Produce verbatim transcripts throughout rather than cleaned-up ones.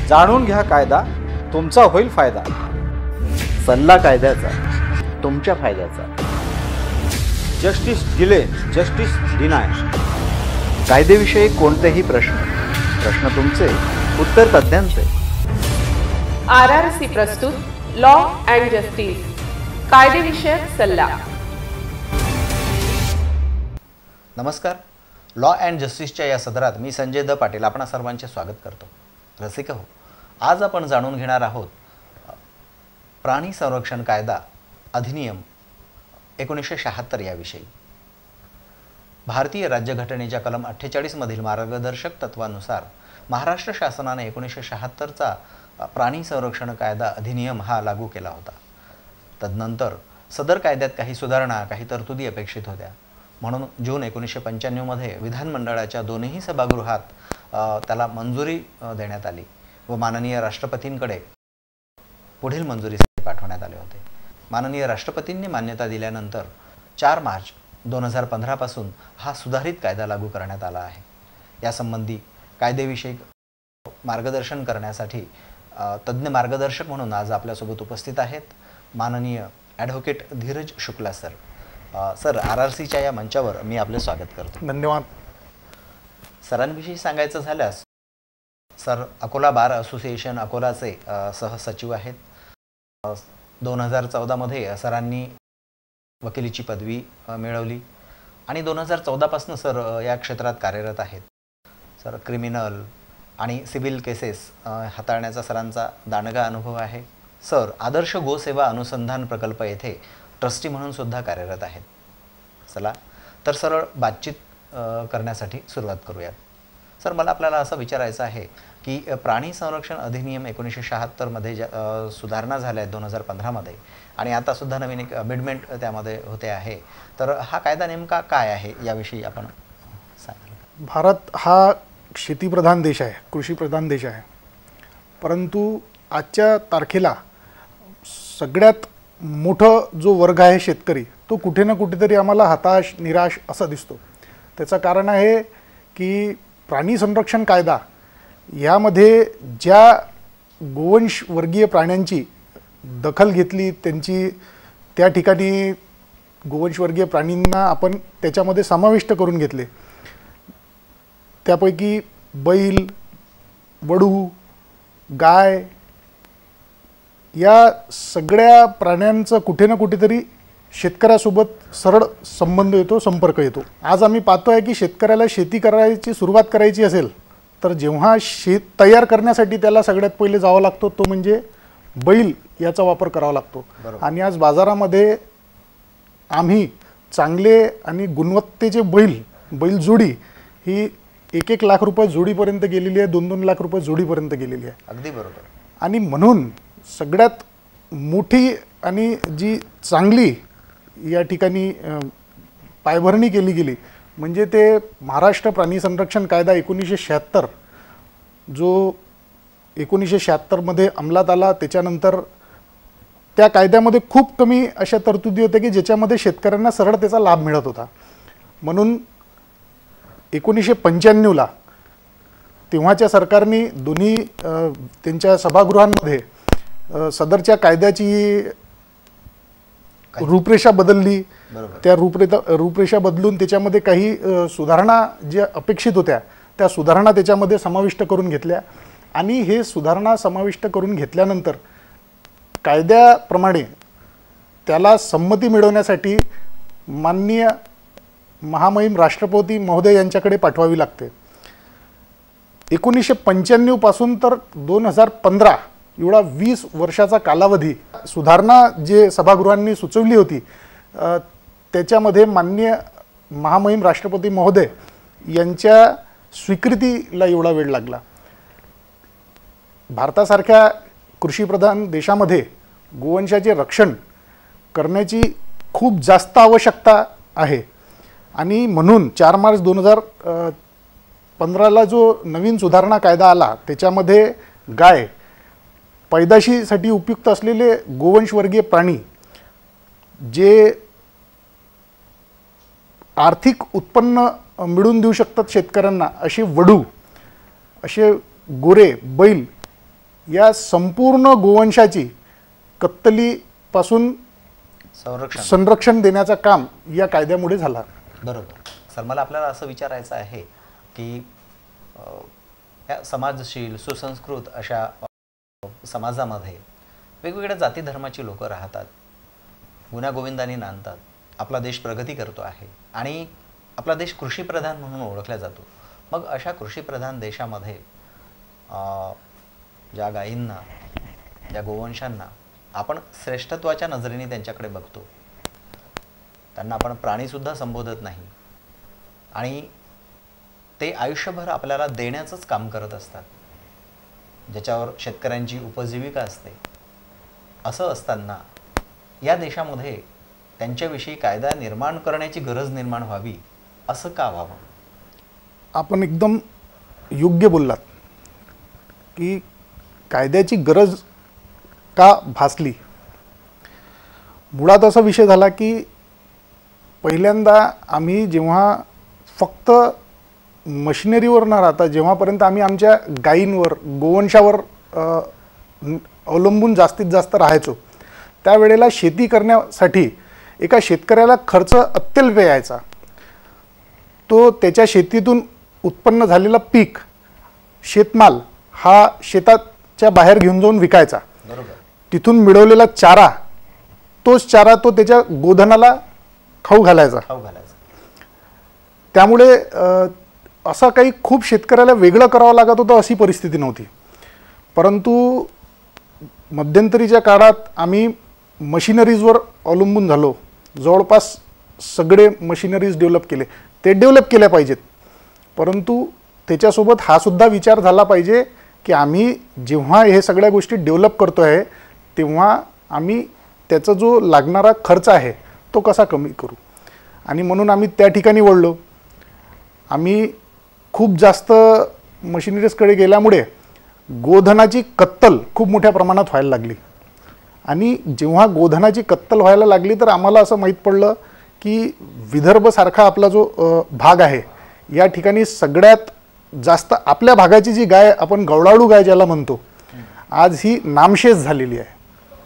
जाणून घ्या कायदा, तुमचा होईल फायदा. सल्ला कायद्याचा, तुमच्या फायद्याचा. Justice delay, justice deny. कायदेविषयी कोणतेही प्रश्न, प्रश्न तुमचे, उत्तर तज्ञांचे. आर आर सी प्रस्तुत लॉ अँड जस्टिस, कायदेविषयक सल्ला. नमस्कार. लॉ अँड जस्टिसच्या या सदरात मी संजय द पाटील आपणा सर्वांचे स्वागत करतो. रसिक हो, आज आपण जाणून घेणार आहोत प्राणी संरक्षण कायदा अधिनियम एकोणीसशे शहात्तर याविषयी. भारतीय राज्यघटनेच्या कलम अठ्ठेचाळीसमधील मार्गदर्शक तत्वानुसार महाराष्ट्र शासनाने एकोणीसशे शहात्तरचा प्राणी संरक्षण कायदा अधिनियम हा लागू केला होता. तदनंतर सदर कायद्यात काही सुधारणा, काही तरतुदी अपेक्षित होत्या. म्हणून जून एकोणीसशे पंच्याण्णवमध्ये विधानमंडळाच्या दोन्ही सभागृहात त्याला मंजुरी देण्यात आली व माननीय राष्ट्रपतींकडे पुढील मंजुरीसाठी पाठवण्यात आले होते. माननीय राष्ट्रपतींनी मान्यता दिल्यानंतर चार मार्च दोन हजार पंधरापासून हा सुधारित कायदा लागू करण्यात आला आहे. यासंबंधी कायदेविषयक मार्गदर्शन करण्यासाठी तज्ज्ञ मार्गदर्शक म्हणून आज आपल्यासोबत उपस्थित आहेत माननीय advocate Dhiraj Shukla sir. Sir, R R सीच्या या मंचावर मी आपले स्वागत करतो. धन्यवाद. सरांविषयी सांगायचं झाल्यास सर अकोला बार असोसिएशन अकोलाचे सहसचिव आहेत. दोन हजार चौदामध्ये सरांनी वकिलीची पदवी मिळवली आणि दोन हजार चौदापासून सर या क्षेत्रात कार्यरत आहेत. सर क्रिमिनल आणि सिव्हिल केसेस हाताळण्याचा सरांचा दांडगा अनुभव आहे. सर आदर्श गोसेवा अनुसंधान प्रकल्प येथे ट्रस्टी म्हणून सुद्धा कार्यरत आहेत. चला तर सरळ बातचीत करण्यासाठी सुरुवात करूयात. सर, मला आपल्याला असं विचारायचं आहे की प्राणी संरक्षण अधिनियम एकोणीसशे शहात्तरमध्ये ज्या सुधारणा झाल्या आहेत दोन हजार पंधरामध्ये आणि आतासुद्धा नवीन एक अमेंडमेंट त्यामध्ये होते आहे, तर हा कायदा नेमका काय आहे याविषयी आपण सांगाल? भारत हा शेतीप्रधान देश आहे, कृषीप्रधान देश आहे. परंतु आजच्या तारखेला सगळ्यात मोठं जो वर्ग आहे शेतकरी, तो कुठे ना कुठेतरी आम्हाला हताश, निराश असा दिसतो. त्याचं कारण आहे की प्राणी संरक्षण कायदा यामध्ये ज्या गोवंश वर्गीय प्राण्यांची दखल घेतली, त्यांची त्या ठिकाणी गोवंशवर्गीय प्राणींना आपण त्याच्यामध्ये समाविष्ट करून घेतले. त्यापैकी बैल, वडू, गाय या सगळ्या प्राण्यांचं कुठे ना कुठेतरी शेतकऱ्यासोबत सरळ संबंध येतो, संपर्क येतो. आज आम्ही पाहतो आहे की शेतकऱ्याला शेती करायची सुरुवात करायची असेल तर जेव्हा शेत तयार करण्यासाठी त्याला सगळ्यात पहिले जावं लागतो तो म्हणजे बैल याचा वापर करावा लागतो. आणि आज बाजारामध्ये आम्ही चांगले आणि गुणवत्तेचे बैल बैल जोडी ही एक एक लाख रुपये जोडीपर्यंत गेलेली आहे, दोन दोन लाख रुपये जोडीपर्यंत गेलेली आहे. अगदी बरोबर. आणि म्हणून सगळ्यात मोठी आणि जी चांगली या ठिकाणी पायभरणी केली गेली म्हणजे ते महाराष्ट्र प्राणी संरक्षण कायदा एकोणीसशे शहात्तर जो एकोणीसशे शहात्तरमध्ये अंमलात आला. त्याच्यानंतर त्या कायद्यामध्ये खूप कमी अशा तरतुदी होत्या की ज्याच्यामध्ये शेतकऱ्यांना सरळ त्याचा लाभ मिळत होता. म्हणून एकोणीसशे पंच्याण्णवला तेव्हाच्या सरकारने दोन्ही त्यांच्या सभागृहांमध्ये सदरच्या कायद्याची रूपरेषा बदलली. त्या रूपरेषा रूपरेषा बदलून त्याच्यामध्ये काही सुधारणा ज्या अपेक्षित होत्या त्या सुधारणा त्याच्यामध्ये समाविष्ट करून घेतल्या. आणि हे सुधारणा समाविष्ट करून घेतल्यानंतर कायद्याप्रमाणे त्याला संमती मिळवण्यासाठी माननीय महामहिम राष्ट्रपती महोदय यांच्याकडे पाठवावी लागते. एकोणीसशे पंच्याण्णव पासून तर दोन हजार पंधरा एवढा वीस वर्षाचा कालावधी सुधारणा जे सभागृहांनी सुचवली होती त्याच्यामध्ये माननीय महामहिम राष्ट्रपती महोदय यांच्या स्वीकृतीला एवढा वेळ लागला. भारतासारख्या कृषीप्रधान देशामध्ये गोवंशाचे रक्षण करण्याची खूप जास्त आवश्यकता आहे. आणि म्हणून चार मार्च दोन हजार पंधराला जो नवीन सुधारणा कायदा आला त्याच्यामध्ये गाय, पैदाशीसाठी उपयुक्त असलेले गोवंशवर्गीय प्राणी जे आर्थिक उत्पन्न मिळवून देऊ शकतात शेतकऱ्यांना असे वडू, असे गोरे बैल या संपूर्ण गोवंशाची कत्तलीपासून संरक्षण संरक्षण देण्याचं काम या कायद्यामुळे झालं. बरोबर. सर, मला आपल्याला असं विचारायचं आहे की अ, या समाजशील सुसंस्कृत अशा अ, समाजामध्ये वेगवेगळ्या जाती धर्माची लोक राहतात, गुण्यागोविंदांनी नांदतात. आपला देश प्रगती करतो आहे आणि आपला देश कृषीप्रधान म्हणून ओळखला जातो. मग अशा कृषीप्रधान देशामध्ये अ, ज्या गायींना, ज्या गोवंशांना आपण श्रेष्ठत्वाच्या नजरेने त्यांच्याकडे बघतो, त्यांना आपण प्राणीसुद्धा संबोधत नाही आणि ते आयुष्यभर आपल्याला देण्याचंच काम करत असतात, ज्याच्यावर शेतकऱ्यांची उपजीविका असते. असं असताना या देशामध्ये त्यांच्याविषयी कायदा निर्माण करण्याची गरज निर्माण व्हावी, असं का व्हावं? आपण एकदम योग्य बोललात की कायद्याची गरज का भासली. मुळात असा विषय झाला की पहिल्यांदा आम्ही जेव्हा फक्त मशिनरीवर न राहता जेव्हापर्यंत आम्ही आमच्या गायींवर, गोवंशावर अवलंबून जास्तीत जास्त राहायचो, त्यावेळेला शेती करण्यासाठी एका शेतकऱ्याला खर्च अत्यल्प यायचा. तो त्याच्या शेतीतून उत्पन्न झालेला पीक, शेतमाल हा शेताच्या बाहेर घेऊन जाऊन विकायचा. बरोबर. तिथून मिळवलेला चारा, तोच चारा तो त्याच्या गोधनाला खाऊ घालायचा. खाऊ घालायचं. त्यामुळे असं काही खूप शेतकऱ्याला वेगळं करावं लागत होतं अशी परिस्थिती नव्हती. परंतु मध्यंतरीच्या काळात आम्ही मशिनरीजवर अवलंबून झालो. जवळपास सगळे मशिनरीज डेव्हलप केले. ते डेव्हलप केल्या पाहिजेत, परंतु त्याच्यासोबत हा सुद्धा विचार झाला पाहिजे की आम्ही जेव्हा हे सगळ्या गोष्टी डेव्हलप करतो आहे तेव्हा आम्ही त्याचा जो लागणारा खर्च आहे तो कसा कमी करू. आणि म्हणून आम्ही त्या ठिकाणी वळलो. आम्ही खूप जास्त मशिनरीजकडे गेल्यामुळे गोधनाची कत्तल खूप मोठ्या प्रमाणात व्हायला लागली. आणि जेव्हा गोधनाची कत्तल व्हायला लागली तर आम्हाला असं माहीत पडलं की विदर्भसारखा आपला जो भाग आहे, या ठिकाणी सगळ्यात जास्त आपल्या भागाची जी गाय, आपण गवळाळू गाय ज्याला म्हणतो, आज ही नामशेष झालेली आहे.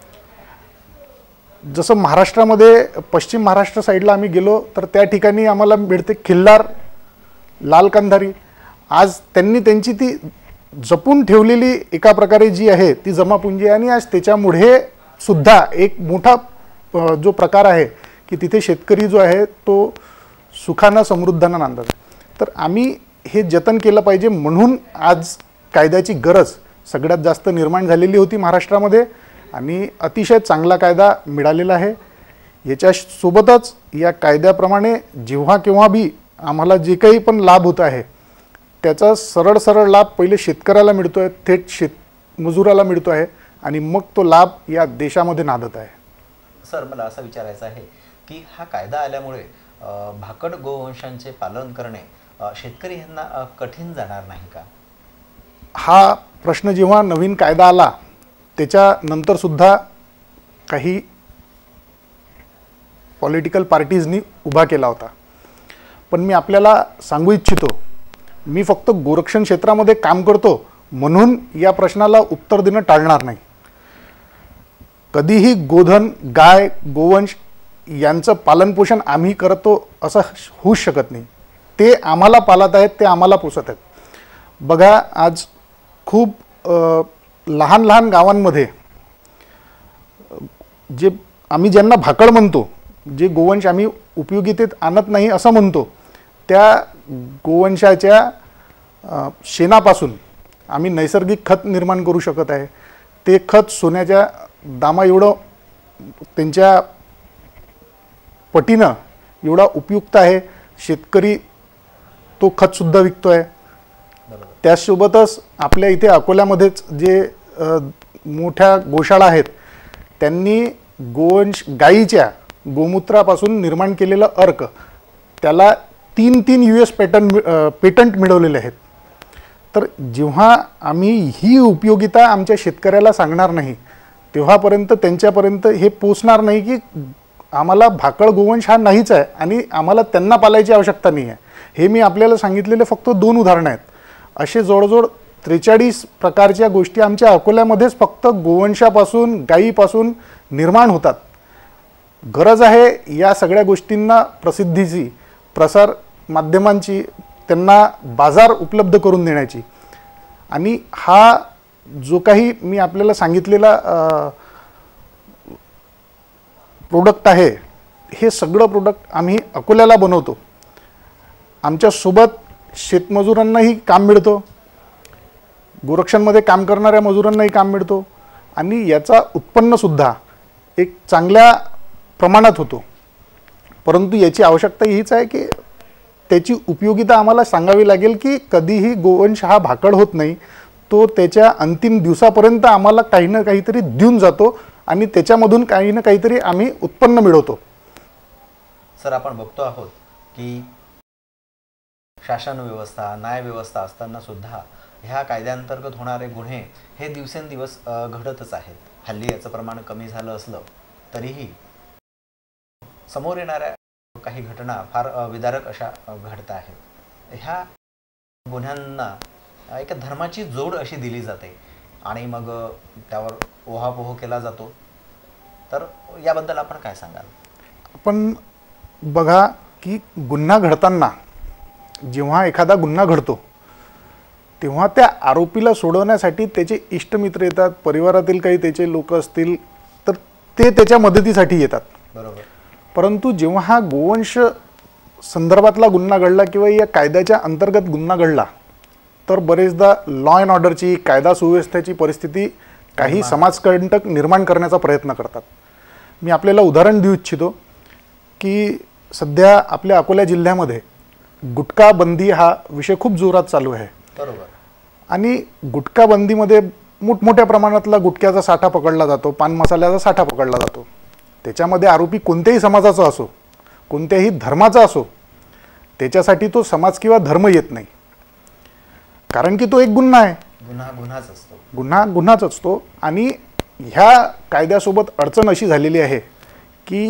जसं महाराष्ट्रामध्ये पश्चिम महाराष्ट्र साईडला आम्ही गेलो तर त्या ठिकाणी आम्हाला मिळते खिल्लार, लाल कंधारी. आज त्यांनी त्यांची ती जपून ठेवलेली एका प्रकारे जी आहे ती जमापुंजी आहे. आणि आज त्याच्यामुळे सुद्धा एक मोठा जो प्रकार आहे की तिथे शेतकरी जो आहे तो सुखानं समृद्धानं नांदत आहे. तर आम्ही हे जतन केलं पाहिजे, म्हणून आज कायद्याची गरज सगळ्यात जास्त निर्माण झालेली होती महाराष्ट्रामध्ये आणि अतिशय चांगला कायदा मिळालेला आहे. याच्यासोबतच या कायद्याप्रमाणे जेव्हा केव्हा बी आम्हाला जे काही पण लाभ होत आहे त्याचा सरळ सरळ लाभ पहिले शेतकऱ्याला मिळतो आहे, थेट शेत मजुराला मिळतो आहे आणि मग तो लाभ या देशामध्ये नांदत आहे. सर, मला असं विचारायचं आहे की हा कायदा आल्यामुळे भाकड गोवंशांचे पालन करणे शेतकरी यांना कठीण जाणार नाही का? हा प्रश्न जेव्हा नवीन कायदा आला त्याच्यानंतर सुद्धा काही पॉलिटिकल पार्टीजनी उभा केला होता. पण मी आपल्याला सांगू इच्छितो, मी फक्त गोरक्षण क्षेत्रामध्ये काम करतो म्हणून या प्रश्नाला उत्तर देणं टाळणार नाही. कधीही गोधन, गाय, गोवंश यांचं पालनपोषण आम्ही करतो असं होऊच शकत नाही. ते आम्हाला पालत आहेत, ते आम्हाला पोसत आहेत. बघा, आज खूप लहान लहान गावांमध्ये जे आम्ही ज्यांना भाकड म्हणतो, जे गोवंश आम्ही उपयोगितेत आणत नाही असं म्हणतो, त्या गोवंशाच्या शेणापासून आम्ही नैसर्गिक खत निर्माण करू शकत आहे. ते खत सोन्याच्या दामा एवढं त्यांच्या पटीनं एवढा उपयुक्त आहे. शेतकरी तो खतसुद्धा विकतो आहे. त्यासोबतच आपल्या इथे अकोल्यामध्येच जे मोठ्या गोशाळा आहेत त्यांनी गोवंश गाईच्या गोमूत्रापासून निर्माण केलेलं अर्क, त्याला तीन तीन यू एस पेटंट पेटंट मिळवलेले आहेत. तर जेव्हा आम्ही ही उपयोगिता आमच्या शेतकऱ्याला सांगणार नाही तेव्हापर्यंत त्यांच्यापर्यंत हे पोचणार नाही की आम्हाला भाकड गोवंश हा नाहीच आहे आणि आम्हाला त्यांना पालायची आवश्यकता नाही आहे. हे मी आपल्याला सांगितलेले फक्त दोन उदाहरणं आहेत. असे जवळजवळ त्रेचाळीस प्रकारच्या गोष्टी आमच्या अकोल्यामध्येच फक्त गोवंशापासून गायीपासून निर्माण होतात. गरज आहे या सगळ्या गोष्टींना प्रसिद्धीची, प्रसार माध्यमांची, त्यांना बाजार उपलब्ध करून देण्याची. आणि हा जो काही मी आपल्याला सांगितलेला प्रोडक्ट आहे, हे सगळं प्रोडक्ट आम्ही अकोल्याला बनवतो. आमच्यासोबत शेतमजुरांनाही काम मिळतं, गोरक्षणमध्ये काम करणाऱ्या मजुरांनाही काम मिळतो आणि याचा उत्पन्नसुद्धा एक चांगल्या प्रमाणात होतो. परंतु याची आवश्यकता हीच आहे की त्याची उपयोगिता आम्हाला सांगावी लागेल की कधीही गोवंश हा भाकड होत नाही. तो त्याच्या अंतिम दिवसापर्यंत आम्हाला काही ना काहीतरी देऊन जातो आणि त्याच्यामधून काही ना काहीतरी आम्ही उत्पन्न मिळवतो. सर, आपण बघतो आहोत की शासन व्यवस्था, न्याय व्यवस्था असताना सुद्धा ह्या कायद्याअंतर्गत होणारे गुन्हे हे दिवसेंदिवस घडतच आहेत. हल्ली याचं प्रमाण कमी झालं असलं तरीही समोर येणाऱ्या काही घटना फार विदारक अशा घडत आहेत. ह्या गुन्ह्यांना एक धर्माची जोड अशी दिली जाते आणि मग त्यावर ओहापोह केला जातो. तर याबद्दल आपण काय सांगाल? आपण बघा की गुन्हा घडताना जेव्हा एखादा गुन्हा घडतो तेव्हा त्या आरोपीला सोडवण्यासाठी त्याचे इष्टमित्र येतात, परिवारातील काही त्याचे लोक असतील तर ते त्याच्या मदतीसाठी येतात. बरोबर. परंतु जेव्हा हा गोवंश संदर्भातला गुन्हा घडला किंवा या कायद्याच्या अंतर्गत गुन्हा घडला तर बरेचदा लॉ अँड ऑर्डरची, कायदा सुव्यवस्थेची परिस्थिती काही समाजकंटक निर्माण करण्याचा प्रयत्न करतात. मी आपल्याला उदाहरण देऊ इच्छितो की सध्या आपल्या अकोला जिल्ह्यामध्ये गुटखा बंदी हा विषय खूप जोरात चालू आहे. बरोबर. आणि गुटखा बंदीमध्ये मोठमोठ्या प्रमाणातला गुटख्याचा साठा पकडला जातो, पान मसाल्याचा साठा पकडला जातो. त्याच्यामध्ये आरोपी कोणत्याही समाजाचा असो, कोणत्याही धर्माचा असो, त्याच्यासाठी तो समाज किंवा धर्म येत नाही, कारण की तो एक गुन्हा आहे. गुन्हा गुन्हाच असतो. गुन्हा गुन्हाच असतो. आणि ह्या कायद्यासोबत अडचण अशी झालेली आहे की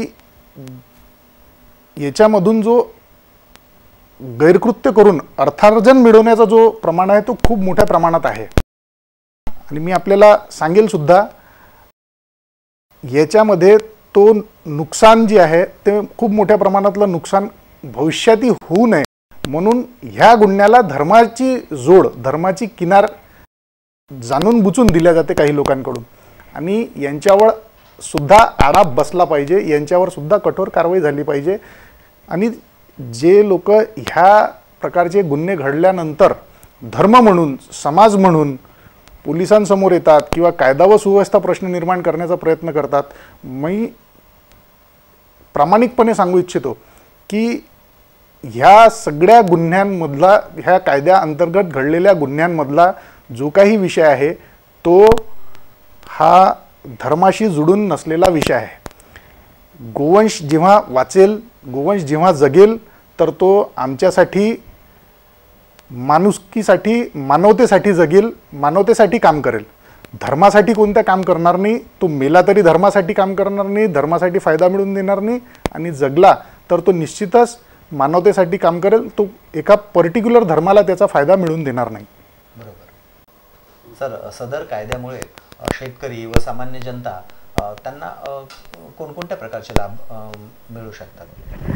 याच्यामधून जो गैरकृत्य करून अर्थार्जन मिळवण्याचा जो प्रमाण आहे तो खूप मोठ्या प्रमाणात आहे. आणि मी आपल्याला सांगेल सुद्धा याच्यामध्ये तो नुकसान जे आहे ते खूप मोठ्या प्रमाणातलं नुकसान भविष्यातही होऊ नये म्हणून ह्या गुन्ह्याला धर्माची जोड, धर्माची किनार जाणून बुचून दिल्या जाते काही लोकांकडून. आणि यांच्यावर सुद्धा आळा बसला पाहिजे, यांच्यावर सुद्धा कठोर कारवाई झाली पाहिजे. आणि जे लोक ह्या प्रकारचे गुन्हे घडल्यानंतर धर्म म्हणून, समाज म्हणून पोलिसांसमोर येतात किंवा कायदा व सुव्यवस्था प्रश्न निर्माण करण्याचा प्रयत्न करतात, मी प्रामाणिकपणे सांगू इच्छितो की ह्या सगळ्या गुन्ह्यांमधला, ह्या कायद्याअंतर्गत घडलेल्या गुन्ह्यांमधला जो काही विषय आहे तो हा धर्माशी जुळून नसलेला विषय आहे. गोवंश जेव्हा वाचेल, गोवंश जेव्हा जगेल तर तो आमच्यासाठी, माणुसकीसाठी, मानवतेसाठी जगेल, मानवतेसाठी काम करेल. धर्मासाठी कोणत्या काम करणार नाही. तो मेला तरी धर्मासाठी काम करणार नाही, धर्मासाठी फायदा मिळवून देणार नाही. आणि जगला तर तो निश्चितच मानवतेसाठी काम करेल. तो एका पर्टिक्युलर धर्माला त्याचा फायदा मिळवून देणार नाही. बरोबर. सर, सदर कायद्यामुळे शेतकरी व सामान्य जनता त्यांना कोणकोणत्या प्रकारचे लाभ मिळू शकतात?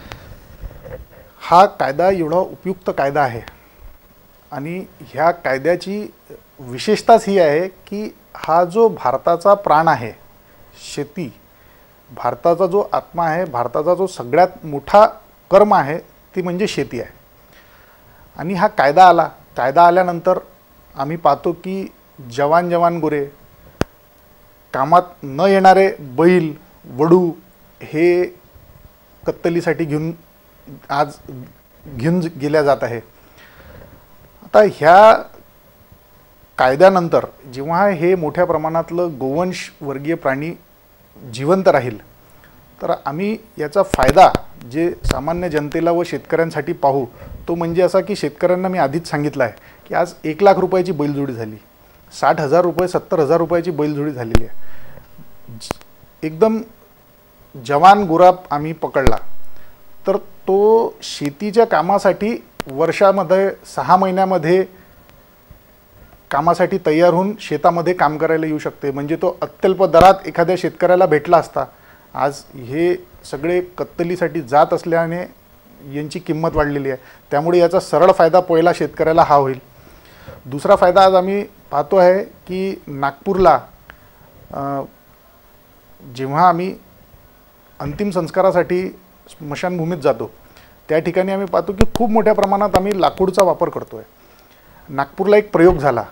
हा कायदा एवढा उपयुक्त कायदा आहे आणि ह्या कायद्याची विशेषताच ही आहे की हा जो भारताचा प्राण आहे, शेती, भारताचा जो आत्मा आहे, भारताचा जो सगळ्यात मोठा कर्म आहे ती म्हणजे शेती आहे. आणि हा कायदा आला, कायदा आल्यानंतर आम्ही पाहतो की जवान जवान गोरे, कामात न येणारे बैल, वडू हे कत्तलीसाठी घेऊन आज घेऊन गेल्या जात आहे. आता ह्या कायद्यानंतर जेव्हा हे मोठ्या प्रमाणातलं गोवंश वर्गीय प्राणी जिवंत राहील तर आम्ही याचा फायदा जे सामान्य जनतेला व शेतकऱ्यांसाठी पाहू तो म्हणजे असा की शेतकऱ्यांना मी आधीच सांगितलं आहे की आज एक लाख रुपयाची बैलजोडी झाली, साठ हजार रुपये सत्तर हजार रुपयाची बैलजोडी झालेली आहे. एकदम जवान गोरा आम्ही पकडला तर तो शेतीच्या कामासाठी वर्षामध्ये सहा महिन्यामध्ये कामासाठी तयार होऊन शेतामध्ये काम करायला येऊ शकते, म्हणजे तो अत्यल्प दरात एखाद्या शेतकऱ्याला भेटला असता. आज हे सगळे कत्तलीसाठी जात असल्याने यांची किंमत वाढलेली आहे, त्यामुळे याचा सरळ फायदा पहिला शेतकऱ्याला हा होईल. दुसरा फायदा आज आम्ही पाहतो आहे की नागपूरला जेव्हा आम्ही अंतिम संस्कारासाठी स्मशानभूमीत जातो त्या ठिकाणी आम्ही पाहतो की खूप मोठ्या प्रमाणात आम्ही लाकूडचा वापर करतो आहे. नागपूरला एक प्रयोग झाला.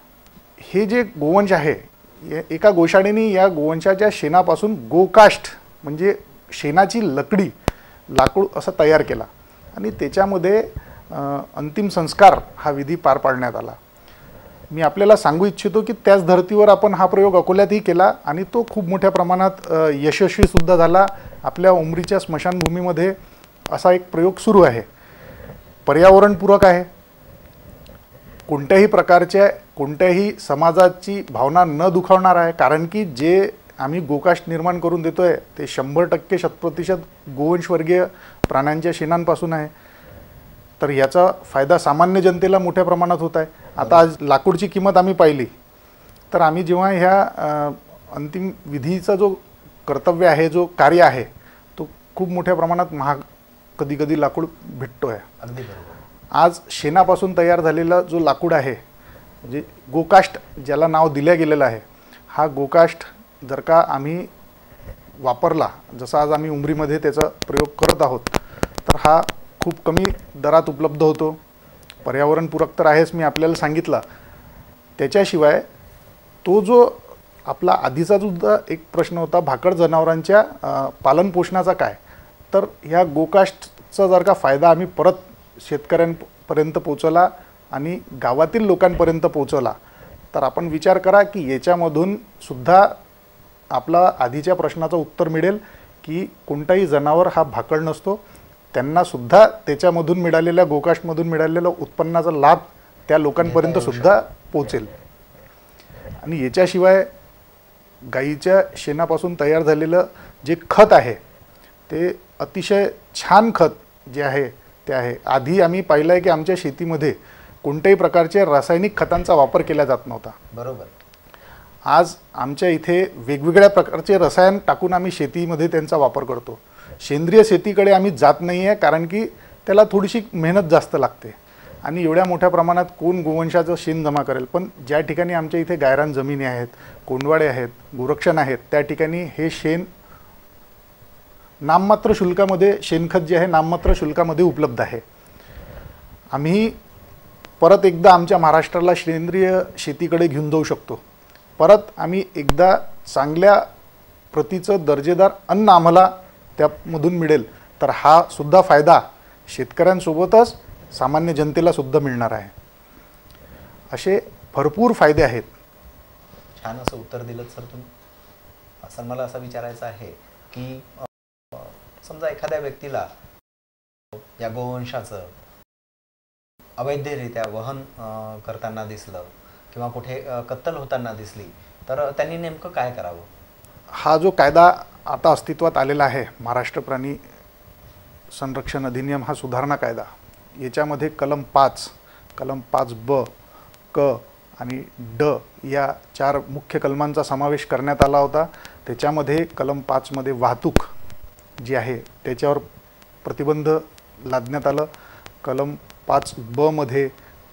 हे जे गोवंश आहे, एका गोशाळेने या गोवंशाच्या शेणापासून गोकाष्ठ म्हणजे शेणाची लकडी लाकूड असा तयार केला आणि त्याच्यामध्ये अंतिम संस्कार हा विधी पार पाडण्यात आला. मी आपल्याला सांगू इच्छितो की त्याच धर्तीवर आपण हा प्रयोग अकोल्यातही केला आणि तो खूप मोठ्या प्रमाणात यशस्वीसुद्धा झाला. आपल्या उमरीच्या स्मशानभूमीमध्ये असा एक प्रयोग सुरू आहे. पर्यावरणपूरक आहे, कोणत्याही प्रकारच्या कोणत्याही समाजाची भावना न दुखावणार आहे, कारण की जे आम्ही गोकाष्ठ निर्माण करून देतो आहे ते शंभर टक्के शतप्रतिशत गोवंशवर्गीय प्राण्यांच्या शेणांपासून आहे. तर याचा फायदा सामान्य जनतेला मोठ्या प्रमाणात होत आहे. आता आज लाकूडची किंमत आम्ही पाहिली तर आम्ही जेव्हा ह्या अंतिम विधीचा जो कर्तव्य आहे, जो कार्य आहे, तो खूप मोठ्या प्रमाणात महाग कधी कधी लाकूड भेटतो आहे. अगदी बरोबर. आज शेणापासून तयार झालेला जो लाकूड आहे म्हणजे गोकाष्ठ ज्याला नाव दिलं गेलेलं आहे, हा गोकाष्ठ जर का आम्ही वापरला, जसं आज आम्ही उमरीमध्ये त्याचा प्रयोग करत आहोत, तर हा खूप कमी दरात उपलब्ध होतो. पर्यावरणपूरक तर आहेच, मी आपल्याला सांगितलं. त्याच्याशिवाय तो जो आपला आधीचा सुद्धा एक प्रश्न होता भाकड जनावरांच्या पालनपोषणाचा काय, तर ह्या गोकाष्ठचा जर का फायदा आम्ही परत शेतकऱ्यांपर्यंत पोचवला आणि गावातील लोकांपर्यंत पोचवला तर आपण विचार करा की याच्यामधून सुद्धा आपला आधीच्या प्रश्नाचं उत्तर मिळेल की कोणताही जनावर हा भाकड नसतो. त्यांनासुद्धा त्याच्यामधून मिळालेल्या गोकाष्ठमधून मिळालेल्या उत्पन्नाचा लाभ त्या लोकांपर्यंत सुद्धा पोचेल. आणि याच्याशिवाय गाईच्या शेणापासून तयार झालेलं जे खत आहे ते अतिशय छान खत जे आहे ते आहे. आधी आम्ही पाहिलं आहे की आमच्या शेतीमध्ये कोणत्याही प्रकारच्या रासायनिक खतांचा वापर केला जात नव्हता. बरोबर. आज आमच्या इथे वेगवेगळ्या प्रकारचे रसायन टाकून आम्ही शेतीमध्ये त्यांचा वापर करतो. सेंद्रिय शेतीकडे आम्ही जात नाही आहे, कारण की त्याला थोडीशी मेहनत जास्त लागते आणि एवढ्या मोठ्या प्रमाणात कोण गोवंशाचं शेण जमा करेल. पण ज्या ठिकाणी आमच्या इथे गायरान जमिनी आहेत, कोंडवाडे आहेत, गोरक्षण आहेत, त्या ठिकाणी हे शेण नाममात्र शुल्कामध्ये, शेणखत जे आहे नाममात्र शुल्कामध्ये उपलब्ध आहे. आम्ही परत एकदा आमच्या महाराष्ट्राला सेंद्रिय शेतीकडे घेऊन जाऊ शकतो. परत आम्ही एकदा चांगल्या प्रतीचं दर्जेदार अन्न आम्हाला त्यामधून मिळेल, तर हा सुद्धा फायदा शेतकऱ्यांसोबतच सामान्य जनतेला सुद्धा मिळणार आहे. असे भरपूर फायदे आहेत. छान असं उत्तर दिलं सर तुम्ही. सर मला असं विचारायचं आहे की समजा एखाद्या व्यक्तीला या गोवंशाचं अवैधरित्या वहन करताना दिसलं किंवा कुठे कत्तल होताना दिसली तर त्यांनी नेमकं काय करावं? हा जो कायदा आता अस्तित्वात आलेला आहे, महाराष्ट्र प्राणी संरक्षण अधिनियम हा सुधारणा कायदा, याच्यामध्ये कलम पाच, कलम पाच ब, क आणि ड या चार मुख्य कलमांचा समावेश करण्यात आला होता. त्याच्यामध्ये कलम पाचमध्ये वाहतूक जी आहे त्याच्यावर प्रतिबंध लादण्यात आलं. कलम पाच ब मध्ये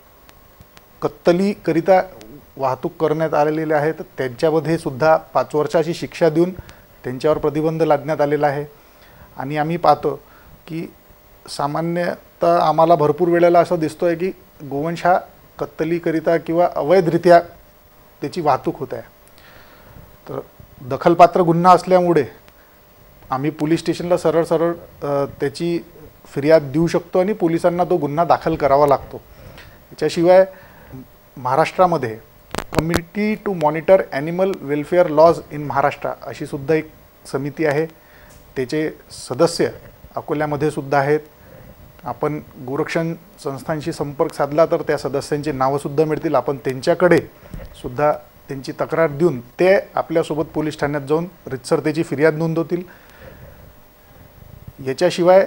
कत्तलीकरिता वाहतूक करण्यात आलेले आहे, तर त्यांच्यामध्ये सुद्धा पाच वर्षाची शिक्षा देऊन त्यांच्यावर प्रतिबंध लादण्यात आलेला आहे. आणि आम्ही पाहतो की सामान्यतः आम्हाला भरपूर वेळेला असं दिसतो आहे की गोवंश हा कत्तलीकरिता किंवा अवैधरित्या त्याची वाहतूक होत आहे. तर दखलपात्र गुन्हा असल्यामुळे आम्ही पोलीस स्टेशनला सरळ सरळ त्याची फिर्याद देऊ शकतो आणि पोलिसांना तो गुन्हा दाखल करावा लागतो. त्याच्याशिवाय महाराष्ट्रामध्ये committee to monitor animal welfare laws in Maharashtra अशी सुद्धा एक समिती आहे. त्याचे सदस्य अकोल्यामध्ये सुद्धा आहेत. आपण गोरक्षण संस्थांशी संपर्क साधला तर त्या सदस्यांची नावंसुद्धा मिळतील. आपण त्यांच्याकडे सुद्धा त्यांची तक्रार देऊन ते आपल्यासोबत पोलीस ठाण्यात जाऊन रितसर त्याची फिर्याद नोंदवतील. याच्याशिवाय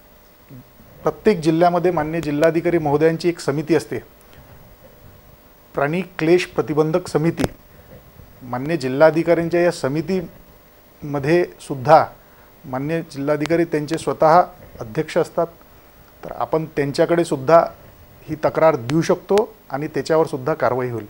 प्रत्येक जिल्ह्यामध्ये मान्य जिल्हाधिकारी महोदयांची एक समिती असते. प्राणी क्लेश प्रतिबंधक समिती, मान्य जिल्हाधिकाऱ्यांच्या या समितीमध्ये सुद्धा मान्य जिल्हाधिकारी त्यांचे स्वतः अध्यक्ष असतात. तर आपण त्यांच्याकडे सुद्धा ही तक्रार देऊ शकतो आणि त्याच्यावर सुद्धा कारवाई होईल.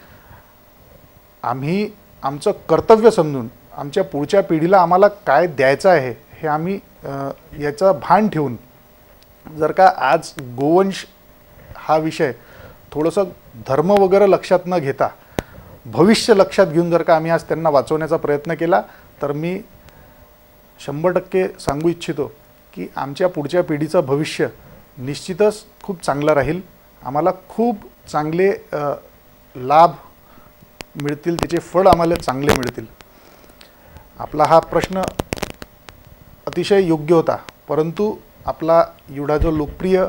आम्ही आमचं कर्तव्य समजून आमच्या पुढच्या पिढीला आम्हाला काय द्यायचं आहे हे आम्ही याचा भान ठेवून, जर का आज गोवंश हा विषय थोडंसं धर्म वगैरे लक्षात न घेता भविष्य लक्षात घेऊन जर का आम्ही आज त्यांना वाचवण्याचा प्रयत्न केला, तर मी शंभर टक्के सांगू इच्छितो की आमच्या पुढच्या पिढीचं भविष्य निश्चितच खूप चांगलं राहील. आम्हाला खूप चांगले लाभ मिळतील, त्याचे फळ आम्हाला चांगले मिळतील. आपला हा प्रश्न अतिशय योग्य होता, परंतु आपला एवढा जो लोकप्रिय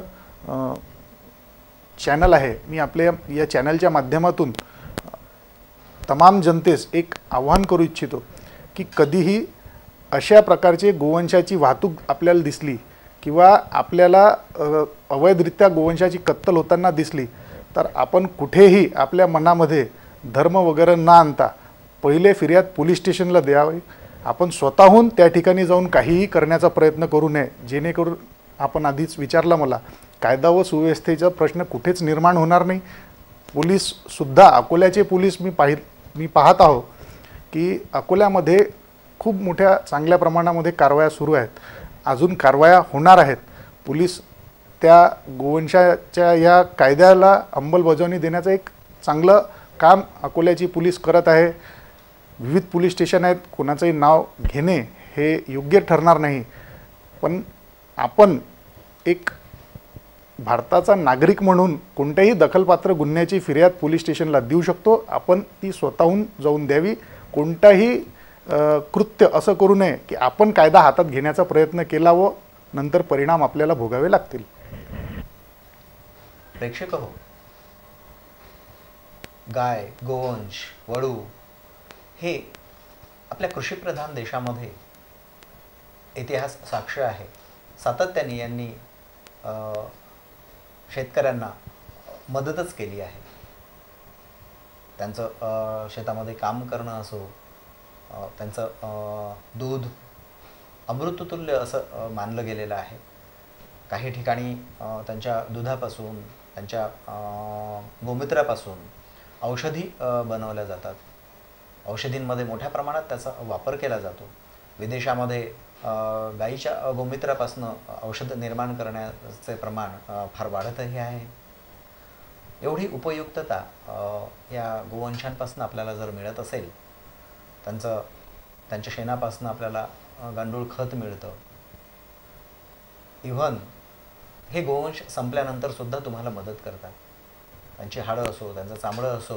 चॅनल आहे, मी आपल्या या चॅनलच्या माध्यमातून तमाम जनतेस एक आव्हान करू इच्छितो की कधीही अशा प्रकारचे गोवंशाची वाहतूक आपल्याला दिसली किंवा आपल्याला अवैधरित्या गोवंशाची कत्तल होताना दिसली, तर आपण कुठेही आपल्या मनामध्ये धर्म वगैरे न आणता पहिले फिर्याद पोलीस स्टेशनला द्यावी. आपण स्वतःहून त्या ठिकाणी जाऊन काहीही करण्याचा प्रयत्न करू नये, जेणेकरून आपण आधीच विचारलं मला, कायदा व सुव्यवस्थेचा प्रश्न कुठेच निर्माण होणार नाही. पोलीससुद्धा अकोल्याचे पोलीस मी पाहि मी पाहत आहो की अकोल्यामध्ये खूप मोठ्या चांगल्या प्रमाणामध्ये कारवाया सुरू आहेत, अजून कारवाया होणार आहेत. पोलीस त्या गोवंशाच्या या कायद्याला अंमलबजावणी देण्याचं एक चांगलं काम अकोल्याची पोलीस करत आहे. विविध पोलीस स्टेशन आहेत, कोणाचंही नाव घेणे हे योग्य ठरणार नाही, पण आपण एक भारताचा नागरिक म्हणून कोणत्याही दखलपात्र गुन्ह्याची फिर्याद पोलीस स्टेशनला देऊ शकतो. आपण ती स्वतःहून जाऊन द्यावी. कोणताही कृत्य असं करू नये की आपण कायदा हातात घेण्याचा प्रयत्न केला व नंतर परिणाम आपल्याला भोगावे लागतील. प्रेक्षक हो, गाय, गोवंश, वळू हे आपल्या कृषीप्रधान देशामध्ये इतिहास साक्ष आहे. सातत्याने यांनी शेतकऱ्यांना मदतच केली आहे. त्यांचं शेतामध्ये काम करणं असो, त्यांचं दूध अमृततुल्य असं मानलं गेलेलं आहे. काही ठिकाणी त्यांच्या दुधापासून, त्यांच्या गोमूत्रापासून औषधी बनवल्या जातात. औषधींमध्ये मोठ्या प्रमाणात त्याचा वापर केला जातो. विदेशामध्ये गाईच्या गोमूत्रापासून औषध निर्माण करण्याचे प्रमाण फार वाढतही आहे. एवढी उपयुक्तता या गोवंशांपासून आपल्याला जर मिळत असेल, त्यांचं त्यांच्या शेणापासून आपल्याला गांडूळ खत मिळतं. इव्हन हे गोवंश संपल्यानंतर सुद्धा तुम्हाला मदत करतात. त्यांची हाडं असो, त्यांचं चामडं असो,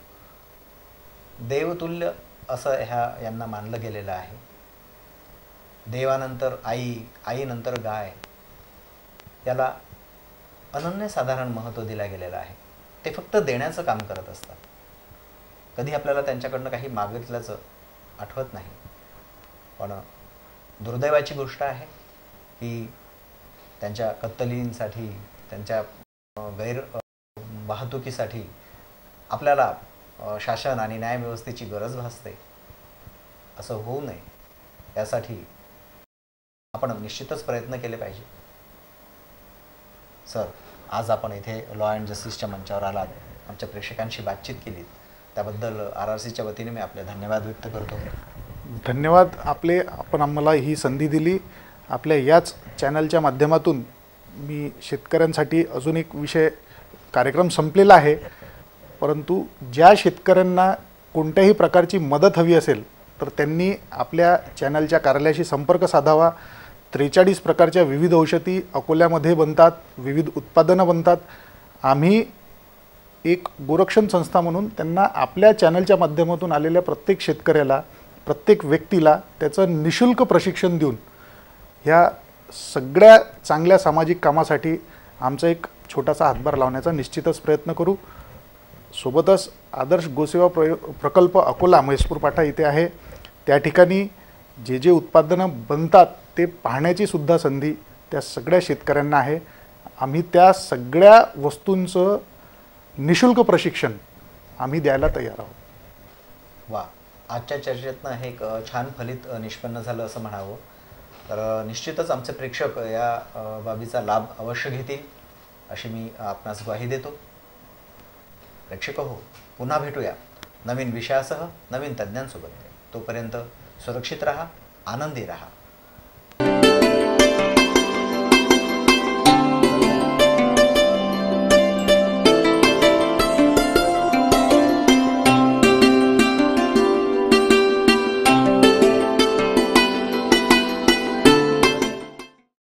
देवतुल्य असं ह्या यांना मानलं गेलेलं आहे. देवानंतर आई, आईनंतर गाय, याला अनन्यसाधारण महत्त्व दिलं गेलेलं आहे. ते फक्त देण्याचं काम करत असतात. कधी आपल्याला त्यांच्याकडनं काही मागितल्याचं आठवत नाही. पण दुर्दैवाची गोष्ट आहे की त्यांच्या कत्तलींसाठी, त्यांच्या गैर वाहतुकीसाठी आपल्याला शासन आणि न्यायव्यवस्थेची गरज भासते. असं होऊ नये यासाठी आपण निश्चितच प्रयत्न केले पाहिजे. सर, आज आपण इथे लॉ अँड जस्टिसच्या मंचावर आलात, आमच्या प्रेक्षकांशी बातचीत केलीत, त्याबद्दल आर आर सीच्या वतीने मी आपले धन्यवाद व्यक्त करतो. धन्यवाद आपले. आपण आम्हाला ही संधी दिली. आपल्या याच चॅनलच्या माध्यमातून मी शेतकऱ्यांसाठी अजून एक विषय कार्यक्रम संपलेला आहे, परंतु ज्या शेतकऱ्यांना कोणत्याही प्रकारची मदत हवी असेल तर त्यांनी आपल्या चॅनलच्या कार्यालयाशी संपर्क साधावा. त्रेचाळीस प्रकारच्या विविध औषधी अकोल्यामध्ये बनतात, विविध उत्पादनं बनतात. आम्ही एक गोरक्षण संस्था म्हणून त्यांना आपल्या चॅनलच्या माध्यमातून आलेल्या प्रत्येक शेतकऱ्याला, प्रत्येक व्यक्तीला त्याचं निशुल्क प्रशिक्षण देऊन ह्या सगळ्या चांगल्या सामाजिक कामासाठी आमचा एक छोटासा हातभार लावण्याचा निश्चितच प्रयत्न करू. सोबतच आदर्श गोसेवा प्रयो प्रकल्प अकोला म्हैसपूर पाठा इथे आहे. त्या ठिकाणी जे जे उत्पादनं बनतात ते पाहण्याची सुद्धा संधी त्या सगळ्या शेतकऱ्यांना आहे. आम्ही त्या सगळ्या वस्तूंचं निशुल्क प्रशिक्षण आम्ही द्यायला तयार आहोत. वा, आजच्या चर्चेतनं हे एक अ, छान फलित अ, निष्पन्न झालं असं म्हणावं. तर अ, निश्चितच आमचे प्रेक्षक या अ, बाबीचा लाभ अवश्य घेतील अशी मी आपणास ग्वाही देतो. प्रेक्षक हो, पुन्हा भेटूया नवीन विषयासह, नवीन तज्ज्ञांसोबत. तोपर्यंत सुरक्षित राहा, आनंदी राहा.